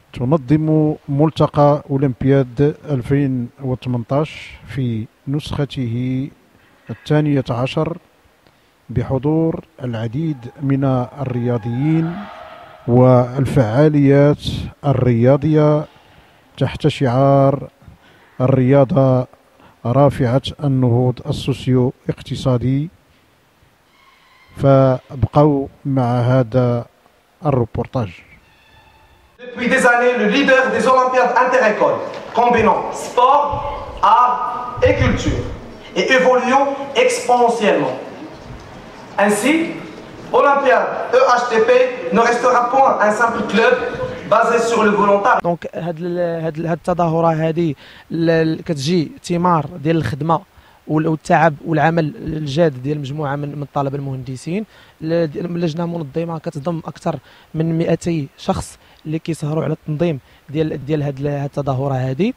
تنظم ملتقى أولمبياد 2018 في نسخته 12 بحضور العديد من الرياضيين والفعاليات الرياضية تحت شعار الرياضة رافعة النهوض السوسيو اقتصادي. فابقوا مع هذا الروبورتاج. Depuis des années, le leader des Olympiades inter-écoles, combinant sport, art et culture, et évoluant exponentiellement. Ainsi, Olympiade EHTP ne restera point un simple club basé sur le volontariat. دونك هاد التظاهره هذه كتجي ثمار ديال الخدمه والتعب والعمل الجاد ديال مجموعه من الطلبه المهندسين. اللجنه المنظمه كتضم اكثر من 200 شخص اللي كيسهروا على التنظيم ديال هاد التظاهره هذه.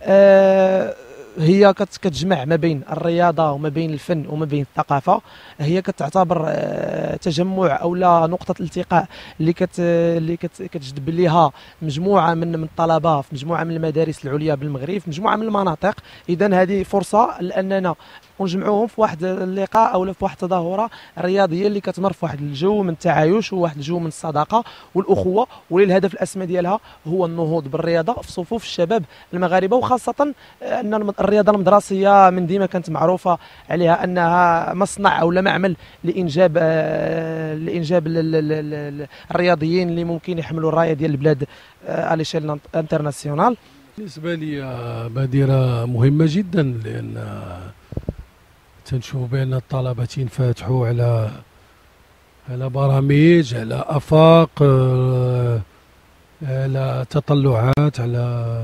هي كتجمع ما بين الرياضه وما بين الفن وما بين الثقافه. هي كتعتبر تجمع او لا نقطه التقاء اللي كتجذب ليها مجموعه من الطلبه في مجموعه من المدارس العليا بالمغرب في مجموعه من المناطق. اذا هذه فرصه لاننا ونجمعوهم في واحد اللقاء او في واحد التظاهره رياضيه اللي كتمر في واحد الجو من التعايش وواحد الجو من الصداقه والاخوه، واللي الهدف الاسمى ديالها هو النهوض بالرياضه في صفوف الشباب المغاربه، وخاصه ان الرياضه المدرسيه من ديما كانت معروفه عليها انها مصنع او معمل لانجاب الرياضيين اللي ممكن يحملوا الرايه ديال البلاد على شيل انترناسيونال. بالنسبه لي بادره مهمه جدا، لان تنشوف بان الطلبه تنفتحوا على برامج، على افاق، على تطلعات، على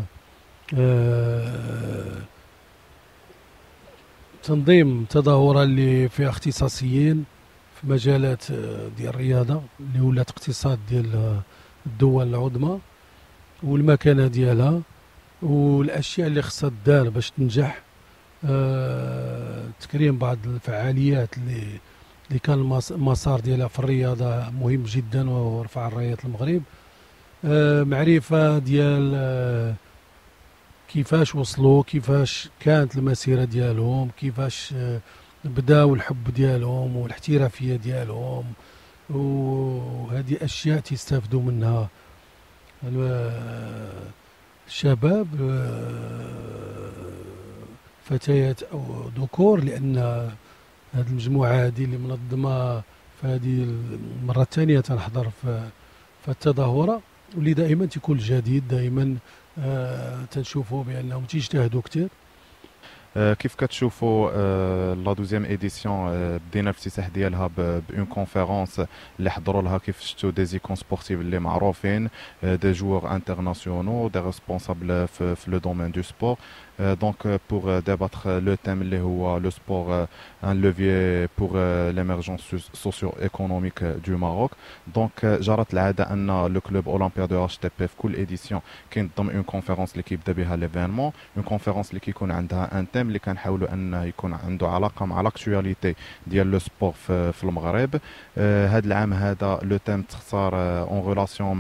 تنظيم تظاهرة اللي فيها اختصاصيين في مجالات ديال الرياضة اللي ولات اقتصاد ديال الدول العظمى والمكانة ديالها والأشياء اللي خصها دار باش تنجح. تكريم بعض الفعاليات اللي كان المسار ديالها في الرياضة مهم جدا ورفع راية المغرب. معرفة ديال كيفاش وصلوا، كيفاش كانت المسيرة ديالهم، كيفاش بداو الحب ديالهم والاحترافية ديالهم، وهذه أشياء تستافدوا منها الشباب فتيات أو ذكور، لأن هذه المجموعة هذه اللي منظمة في هذه المرة الثانية تنحضر في التظاهرة، واللي دائما تيكون جديد، دائما تنشوفوا بانهم تيجتهدوا كثير. كيف كتشوفوا لا دوزيام ايديسيون بدينا الافتتاح ديالها بون كونفيرونس اللي حضروا لها كيف شفتوا دي زيكون سبورتيف اللي معروفين، دي جوور انترناسيونال، دي ريسبونسابل في لو دومين دو سبور. Donc pour débattre le thème اللي هو le sport un levier pour l'émergence socio-économique du Maroc. Donc جرت العادة أن لو كلوب أولمبيا دو HTP في كل إديسيون كينظم اون كونفيرونس اللي كيبدا بها ليفينمون، اون كونفيرونس اللي كيكون عندها ان تيم اللي كنحاولوا أن يكون عنده علاقة مع لاكتواليتي ديال لو سبور في المغرب. هذا العام هذا لو تيم تختار اون ريلاسيون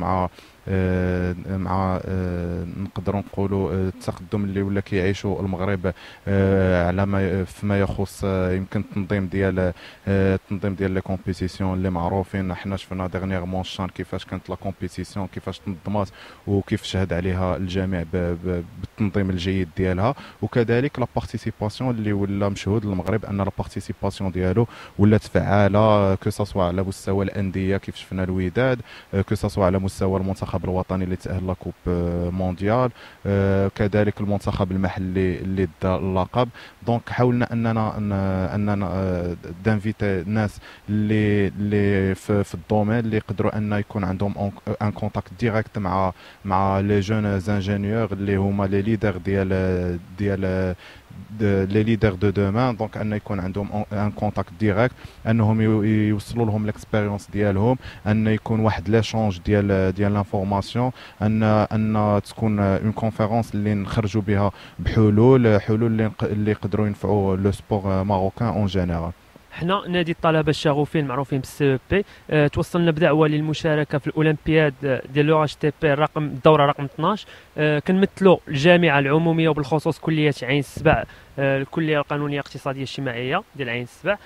مع نقدروا نقولوا التقدم اللي ولا كيعيشوا المغرب على ما فيما يخص يمكن التنظيم ديال لي كومبيتيسيون اللي معروفين. حنا شفنا ديغنيغمون الشان كيفاش كانت لا كومبيتيسيون، كيفاش تنظمات وكيف شهد عليها الجميع بالتنظيم الجيد ديالها، وكذلك لا بارتيسيباسيون اللي ولا مشهود للمغرب ان لا بارتيسيباسيون ديالو ولات فعاله، كو سوا على مستوى الانديه كيف شفنا الوداد، كو سوا على مستوى المنتخب الوطني اللي تأهل لكوب مونديال، كذلك المنتخب المحلي اللي دا اللقب. دونك حاولنا اننا دانفيتي الناس اللي في الدومين اللي يقدروا ان يكون عندهم ان كونتاكت ديريكت مع لي جون انجينيور اللي هما لي ليدر ديال لي ليدر دو دومان. دونك ان يكون عندهم ان كونتاكت ديريكت، انهم يوصلوا لهم الاكسبيريونس ديالهم، ان يكون واحد ليشونج ديال لانفورماسيون، ان تكون اون كونفيرونس اللي نخرجوا بها بحلول اللي يقدروا ينفعوا لو سبور ماروكان اون جينيرال. حنا نادي الطلبه الشغوفين معروفين بالسي بي توصلنا بدعوه للمشاركه في الاولمبياد ديال لو اتش تي بي الدوره رقم 12. كنمثلوا الجامعه العموميه وبالخصوص كليه عين السبع، الكليه القانونيه الاقتصاديه الاجتماعيه ديال عين السبع.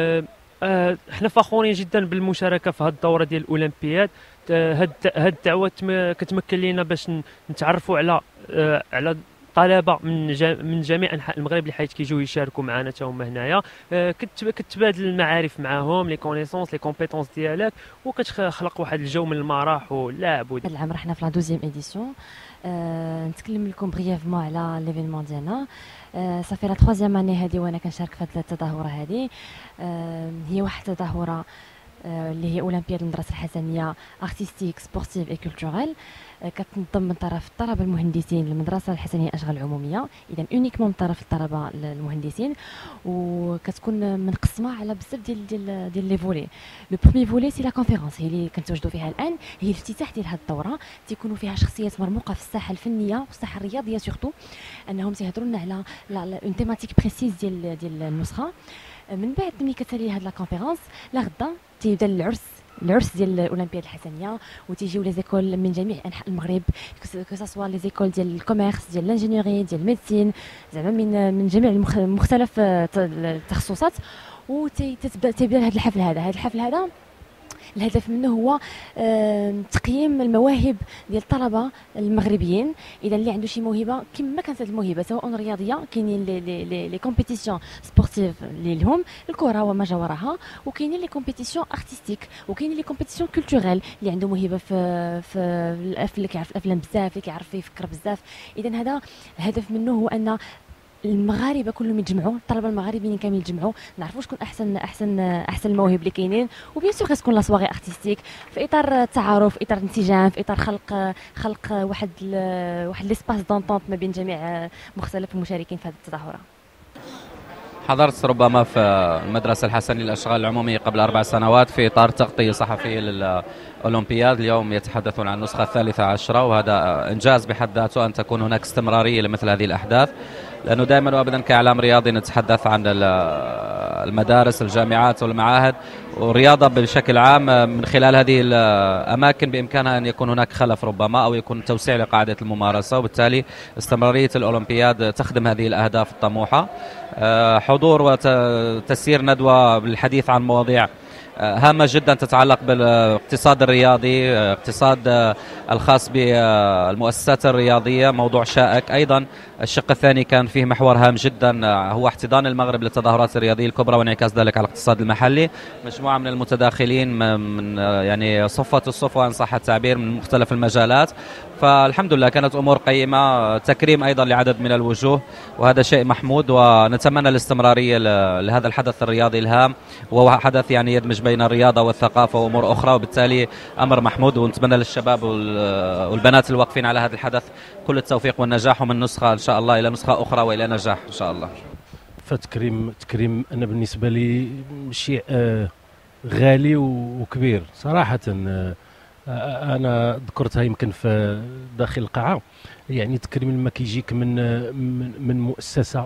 حنا فخورين جدا بالمشاركه في هذه الدوره ديال الاولمبياد. هاد الدعوه كتمكن لنا باش نتعرفوا على طلبه من جميع انحاء المغرب اللي حيت كيجيو يشاركوا معنا حتى هما هنايا. كتبادل المعارف معاهم، لي كونيسونس لي كومبيتونس ديالك، وكتخلق واحد الجو من المرح واللعب. هذا العام رحنا في لا 12 اديسيون. نتكلم لكم بريفمون على ليفينمون ديالنا. صافي لا 3 اني هذه وانا كنشارك في هذه التظاهره هذه. هي واحد التظاهره اللي هي اولمبياد المدرسه الحسنيه ارتستيك سبورتيف اي كولتوريل، كتنظم من طرف الطلبه المهندسين للمدرسه الحسنيه الاشغال العموميه، اذا اونيكمون من طرف الطلبه المهندسين، وكتكون منقسمه على بزاف ديال لي فولي. لو بروميي فولي سي لا كونفيرونس، هي اللي كنتواجدوا فيها الان، هي الافتتاح ديال هذه الدوره. تيكونوا فيها شخصيات مرموقه في الساحه الفنيه والساحه الرياضيه سورتو، انهم تيهضروا لنا على اون تيماتيك بريسيز ديال النسخه. من بعد ملي كتسالي هاد لا كونفيرونس لا غدا تيبدا العرس ديال الاولمبياد الحسنيه، وتيجيو لي زيكول من جميع انحاء المغرب، كسوا لي زيكول ديال الكوميرس ديال الانجينيوري ديال الميديسين، زعما من جميع مختلف التخصصات، وتبدا هذا الحفل هذا الهدف منه هو تقييم المواهب ديال الطلبه المغربيين. اذا اللي عنده شي موهبه كما كانت هذه الموهبه سواء رياضيه، كاينين لي كومبيتيسيون سبورتيف اللي لهم الكره وما جاورها، وكاينين لي كومبيتيسيون ارتستيك، وكاينين لي كومبيتيسيون كولتوريل اللي عنده موهبه في اللي كيعرف الافلام بزاف، اللي كيعرف يفكر بزاف. اذا هذا الهدف منه هو ان المغاربه كلهم يتجمعوا، الطلبه المغاربيين كامل يتجمعوا، نعرفوا شكون احسن المواهب اللي كاينين، وبيان سور غتكون لا سواغي ارتستيك في اطار التعارف، في اطار الانسجام، في اطار خلق واحد ليسباس دونطونت ما بين جميع مختلف المشاركين في هذه التظاهره. حضرت ربما في المدرسة الحسنية للأشغال العمومية قبل 4 سنوات في إطار تغطية صحفية للأولمبياد. اليوم يتحدثون عن النسخة 13، وهذا إنجاز بحد ذاته أن تكون هناك استمرارية لمثل هذه الأحداث، لأنه دائما وأبدا كإعلام رياضي نتحدث عن المدارس الجامعات والمعاهد والرياضة بشكل عام. من خلال هذه الأماكن بإمكانها أن يكون هناك خلف ربما، أو يكون توسيع لقاعدة الممارسة، وبالتالي استمرارية الأولمبياد تخدم هذه الأهداف الطموحة. حضور وتسيير ندوة بالحديث عن مواضيع هامة جدا تتعلق بالاقتصاد الرياضي، اقتصاد الخاص بالمؤسسات الرياضية، موضوع شائك. أيضا الشق الثاني كان فيه محور هام جدا هو احتضان المغرب للتظاهرات الرياضية الكبرى وانعكاس ذلك على الاقتصاد المحلي. مجموعة من المتداخلين من يعني صفة الصفوة إن صح التعبير من مختلف المجالات، فالحمد لله كانت أمور قيمة. تكريم أيضا لعدد من الوجوه، وهذا شيء محمود، ونتمنى الاستمرارية لهذا الحدث الرياضي الهام، وهو حدث يعني يدمج بين الرياضة والثقافة وأمور أخرى، وبالتالي أمر محمود. ونتمنى للشباب والبنات الواقفين على هذا الحدث كل التوفيق والنجاح، ومن نسخة إن شاء الله إلى نسخة أخرى وإلى نجاح إن شاء الله. فتكريم أنا بالنسبة لي شيء غالي وكبير صراحة. أنا ذكرتها يمكن في داخل القاعة، يعني تكريم لما كيجيك من مؤسسة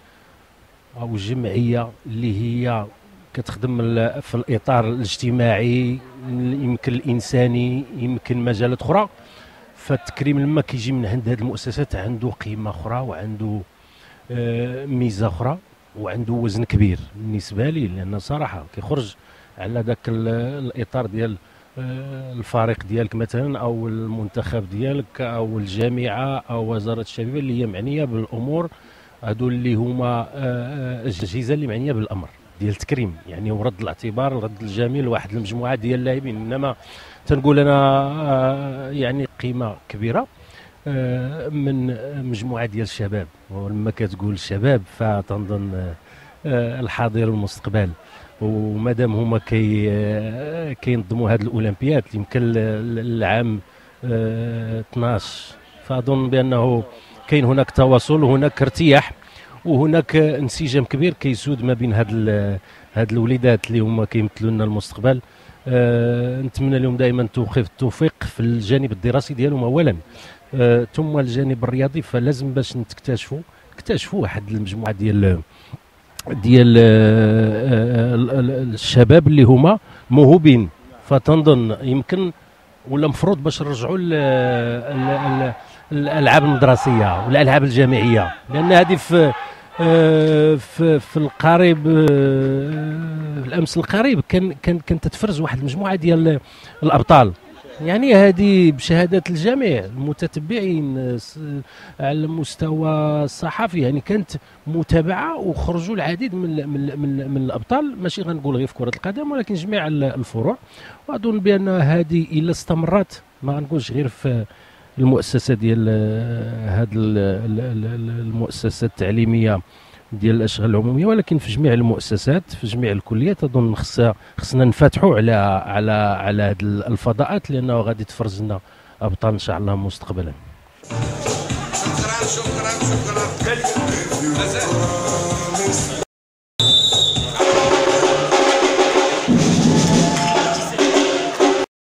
أو جمعية اللي هي كتخدم في الإطار الاجتماعي، يمكن الإنساني، يمكن مجالات أخرى، فالتكريم لما كيجي من عند هذه المؤسسات عنده قيمة أخرى، وعنده ميزة أخرى، وعنده وزن كبير بالنسبة لي، لأن صراحة كيخرج على ذاك الإطار ديال الفريق ديالك مثلا، او المنتخب ديالك، او الجامعه، او وزاره الشباب اللي هي معنيه بالامور هذول اللي هما الاجهزه اللي معنيه بالامر ديال التكريم، يعني ورد الاعتبار الرد الجميل لواحد المجموعه ديال اللاعبين. انما تنقول انا يعني قيمه كبيره من مجموعه ديال الشباب، ولما كتقول الشباب فتنظن الحاضر والمستقبل، ومادام هما كينظموا هذه الاولمبياد يمكن العام 12، فاظن بانه كاين هناك تواصل وهناك ارتياح وهناك انسجام كبير كيسود ما بين هاد الوليدات اللي هما كيمثلوا لنا المستقبل. نتمنى لهم دائما التوفيق في الجانب الدراسي ديالهم اولا، ثم الجانب الرياضي. فلازم باش نكتشفوا واحد المجموعه ديال ديال الشباب اللي هما موهوبين. فتنظن يمكن ولا مفروض باش نرجعوا الالعاب المدرسيه والالعاب الجامعيه، لان هذه في القريب، في الامس القريب كانت تتفرز واحد المجموعه ديال الابطال. يعني هذه بشهاده الجميع المتتبعين على المستوى الصحفي، يعني كانت متابعه وخرجوا العديد من الابطال، ماشي غنقول غير في كره القدم ولكن جميع الفروع. واظن بان هذه الا استمرت، ما غنقولش غير في المؤسسه ديال هذه المؤسسات التعليميه ديال الاشغال العموميه، ولكن في جميع المؤسسات في جميع الكليات اظن خصنا نفتحوا على هذه الفضاءات، لانه غادي تفرز لنا ابطال ان شاء الله مستقبلا. شكرا.